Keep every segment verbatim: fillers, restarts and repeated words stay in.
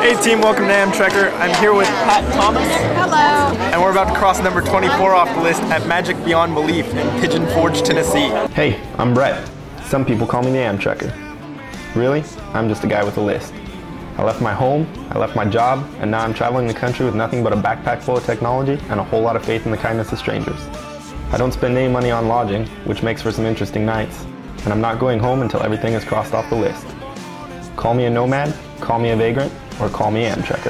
Hey team, welcome to Amtrekker. I'm here with Pat Thomas. Hello. And we're about to cross number twenty-four off the list at Magic Beyond Belief in Pigeon Forge, Tennessee. Hey, I'm Brett. Some people call me the Amtrekker. Really, I'm just a guy with a list. I left my home, I left my job, and now I'm traveling the country with nothing but a backpack full of technology and a whole lot of faith in the kindness of strangers. I don't spend any money on lodging, which makes for some interesting nights, and I'm not going home until everything is crossed off the list. Call me a nomad, call me a vagrant, or call me Amtrekker.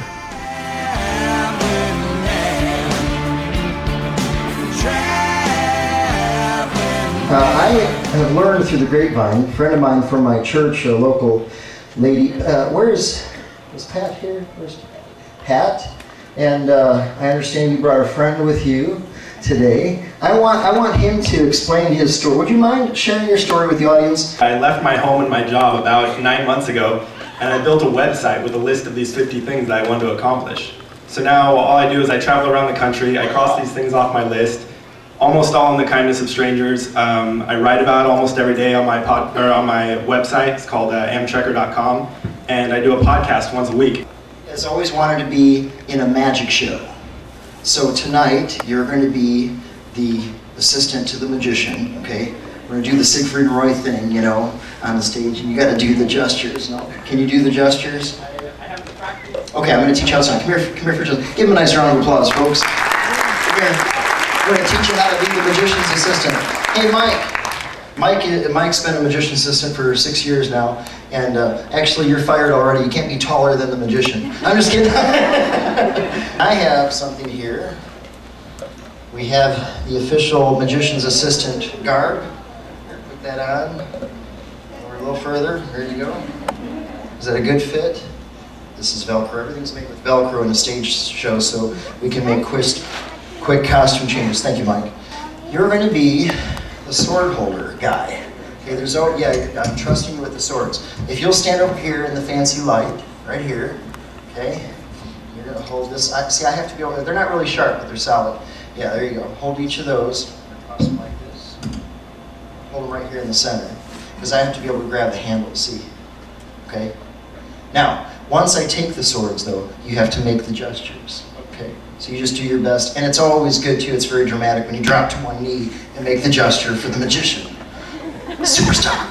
Uh, I have learned through the grapevine, a friend of mine from my church, a local lady, uh, where's, is Pat here? Where's Pat? And uh, I understand you brought a friend with you today. I want, I want him to explain his story. Would you mind sharing your story with the audience? I left my home and my job about nine months ago, and I built a website with a list of these fifty things that I wanted to accomplish. So now all I do is I travel around the country, I cross these things off my list, almost all in the kindness of strangers. Um, I write about almost every day on my pod, or on my website. It's called uh, amtrekker dot com, and I do a podcast once a week. Has always wanted to be in a magic show. So tonight you're going to be the assistant to the magician, okay? We're going to do the Siegfried and Roy thing, you know, on the stage, and you got to do the gestures. No? Can you do the gestures? I, I have to practice. Okay, I'm going to teach you how to. Come here, come here for just. Give him a nice round of applause, folks. Come here. We're going to teach you how to be the magician's assistant. Hey, Mike. Mike, Mike's been a magician's assistant for six years now, and uh, actually you're fired already. You can't be taller than the magician. I'm just kidding. I have something here. We have the official magician's assistant garb. Here, put that on. Over a little further. There you go. Is that a good fit? This is Velcro. Everything's made with Velcro in a stage show, so we can make quick, quick costume changes. Thank you, Mike. You're going to be the sword holder guy. Okay, there's oh yeah, I'm trusting you with the swords. If you'll stand over here in the fancy light, right here, okay, you're gonna hold this. I, see, I have to be able to, they're not really sharp, but they're solid. Yeah, there you go. Hold each of those. Cross them like this. Hold them right here in the center, because I have to be able to grab the handle. See, okay. Now, once I take the swords, though, you have to make the gestures. Okay, so you just do your best, and it's always good too. It's very dramatic when you drop to one knee and make the gesture for the magician. Superstar.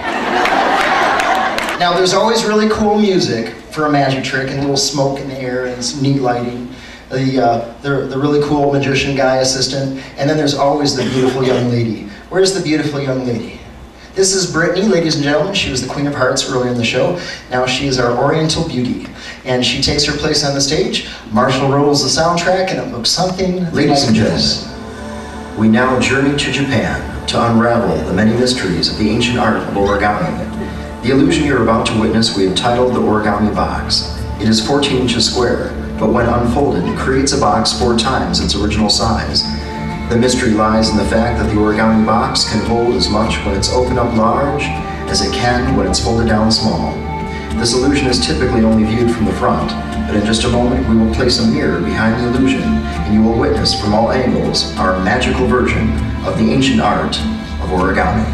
Now, there's always really cool music for a magic trick, and a little smoke in the air, and some neat lighting. The, uh, the the really cool magician guy assistant, and then there's always the beautiful young lady. Where's the beautiful young lady? This is Brittany, ladies and gentlemen. She was the Queen of Hearts earlier in the show. Now she is our Oriental beauty, and she takes her place on the stage. Marshall rolls the soundtrack, and it looks something. Ladies and gents, we now journey to Japan to unravel the many mysteries of the ancient art of origami. The illusion you're about to witness we have titled the origami box. It is fourteen inches square, but when unfolded, it creates a box four times its original size. The mystery lies in the fact that the origami box can hold as much when it's opened up large as it can when it's folded down small. This illusion is typically only viewed from the front, but in just a moment we will place a mirror behind the illusion and you will witness from all angles our magical version of the ancient art of origami.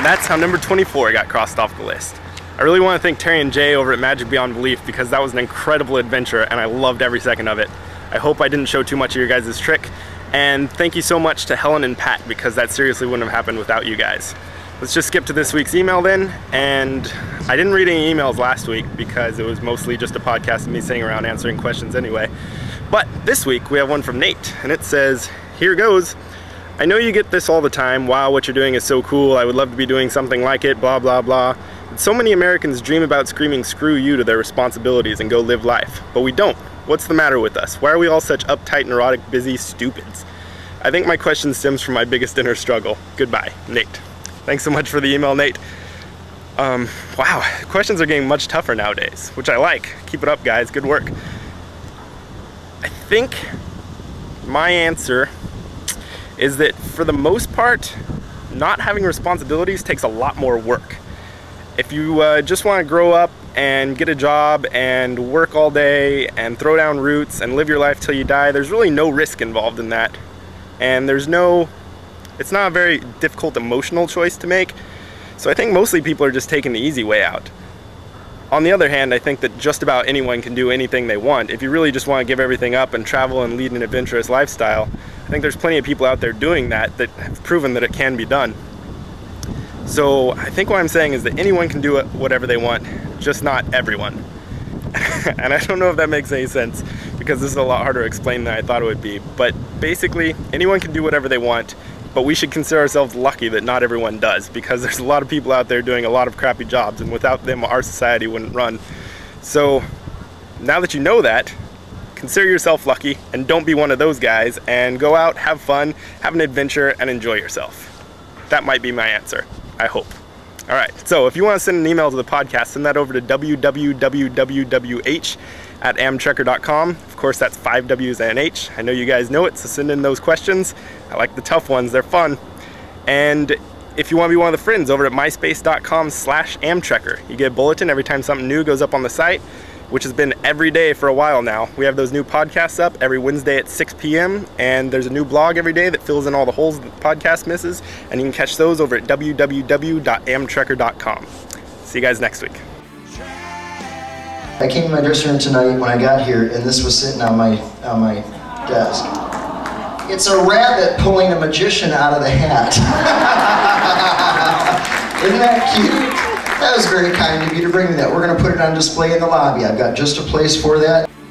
And that's how number twenty-four got crossed off the list. I really want to thank Terry and Jay over at Magic Beyond Belief because that was an incredible adventure and I loved every second of it. I hope I didn't show too much of your guys' trick. And thank you so much to Helen and Pat because that seriously wouldn't have happened without you guys. Let's just skip to this week's email then. And I didn't read any emails last week because it was mostly just a podcast of me sitting around answering questions anyway. But this week we have one from Nate and it says, "Here goes. I know you get this all the time. Wow, what you're doing is so cool. I would love to be doing something like it, blah, blah, blah. So many Americans dream about screaming screw you to their responsibilities and go live life, but we don't. What's the matter with us? Why are we all such uptight, neurotic, busy stupids? I think my question stems from my biggest inner struggle. Goodbye, Nate." Thanks so much for the email, Nate. Um, wow, questions are getting much tougher nowadays, which I like. Keep it up, guys. Good work. I think my answer is that for the most part, not having responsibilities takes a lot more work. If you uh, just want to grow up and get a job and work all day and throw down roots and live your life till you die, there's really no risk involved in that. And there's no, it's not a very difficult emotional choice to make. So I think mostly people are just taking the easy way out. On the other hand, I think that just about anyone can do anything they want. If you really just want to give everything up and travel and lead an adventurous lifestyle, I think there's plenty of people out there doing that that have proven that it can be done. So I think what I'm saying is that anyone can do it, whatever they want, just not everyone. And I don't know if that makes any sense because this is a lot harder to explain than I thought it would be. But basically, anyone can do whatever they want, but we should consider ourselves lucky that not everyone does because there's a lot of people out there doing a lot of crappy jobs and without them, our society wouldn't run. So now that you know that, consider yourself lucky and don't be one of those guys and go out, have fun, have an adventure, and enjoy yourself. That might be my answer. I hope. All right, so if you want to send an email to the podcast, send that over to w w w w h at amtrekker dot com. Of course, that's five W's and an H. I know you guys know it, so send in those questions. I like the tough ones, they're fun. And if you want to be one of the friends, over at myspace dot com slash amtrekker. You get a bulletin every time something new goes up on the site, which has been every day for a while now. We have those new podcasts up every Wednesday at six p m and there's a new blog every day that fills in all the holes that the podcast misses, and you can catch those over at w w w dot amtrekker dot com. See you guys next week. I came to my dressing room tonight when I got here, and this was sitting on my on my desk. It's a rabbit pulling a magician out of the hat. Isn't that cute? That was very kind of you to bring me that. We're going to put it on display in the lobby. I've got just a place for that.